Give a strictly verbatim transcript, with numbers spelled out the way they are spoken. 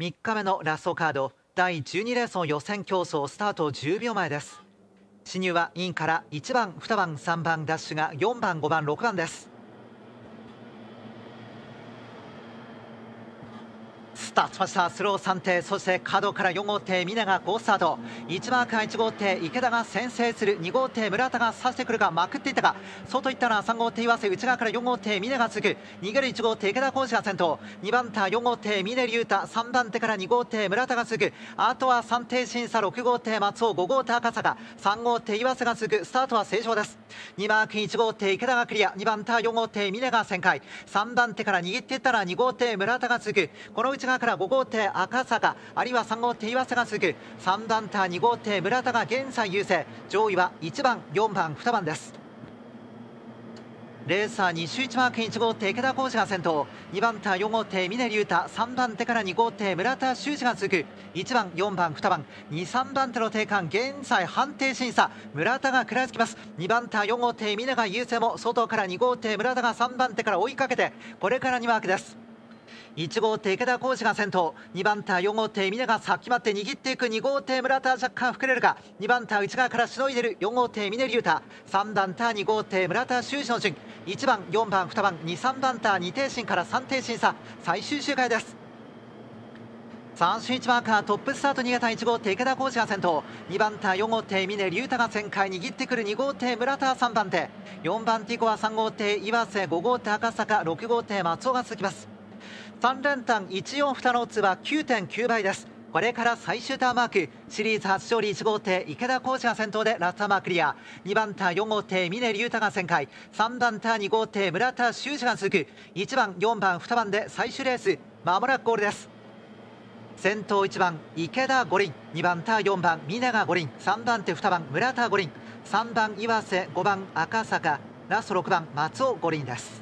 みっかめのラストカードだいじゅうにレースの予選競争スタートじゅうびょうまえです。進入はインからいちばん、にばん、さんばんダッシュがよんばん、ごばん、ろくばんです。スタートしました。スローさん艇、そして角からよん号艇峰が好スタート。いちマーカーいち号艇池田が先制する。に号艇村田が差してくるがまくっていったが、外いったのはさん号艇岩瀬、内側からよん号艇峰が続く。逃げるいち号艇池田浩二が先頭。にばん手よん号艇峰竜太、さんばん手からに号艇村田が続く。あとはさん艇審査、ろく号艇松尾、ご号艇赤坂、さん号艇岩瀬が続く。スタートは正常です。にマークいち号艇池田がクリア。にばん手よん号艇峰が旋回。さんばん手から握っていったのはに号艇村田が続く。この内側からご号艇赤坂、あるいはさん号艇岩瀬が続く。さんばん手に号艇村田が現在優勢。上位はいちばん、よんばん、にばんです。レーサーに周いちマークいち号艇池田浩二が先頭。にばん手よん号艇峰竜太、さんばん手からに号艇村田修二が続く。いちばん、よんばん、にばん、に、さんばん手の艇間、現在判定審査、村田が食らいつきます。にばん手よん号艇峰が優勢も、外からに号艇村田がさんばん手から追いかけて、これからにマークです。いち号艇池田浩二が先頭。にばん手よん号艇峰が先まって握っていく。に号艇村田若干膨れるが、にばん手内側からしのいでるよん号艇峰竜太、さんばん手に号艇村田修二の順。いちばん、よんばん、にばん、に、さんばん手に艇審からさん艇審査、最終周回です。さん周いちマーカートップスタート新潟いち号艇池田浩二が先頭。にばん手よん号艇峰竜太が旋回、握ってくるに号艇村田さんばん手、よんばん手以降はさん号艇岩瀬、ご号艇赤坂、ろく号艇松尾が続きます。さん連単いちよんにのオッズは きゅうてんきゅう 倍です。これから最終ターンマーク、シリーズ初勝利いち号艇池田浩二が先頭でラストマークリア。にばん手よん号艇峰竜太が旋回、さんばん手に号艇村田修二が続く。いちばん、よんばん、にばんで最終レース、まもなくゴールです。先頭いちばん池田五輪、にばん手よんばん峰が五輪、さんばん手にばん村田五輪、さんばん岩瀬、ごばん赤坂、ラストろくばん松尾五輪です。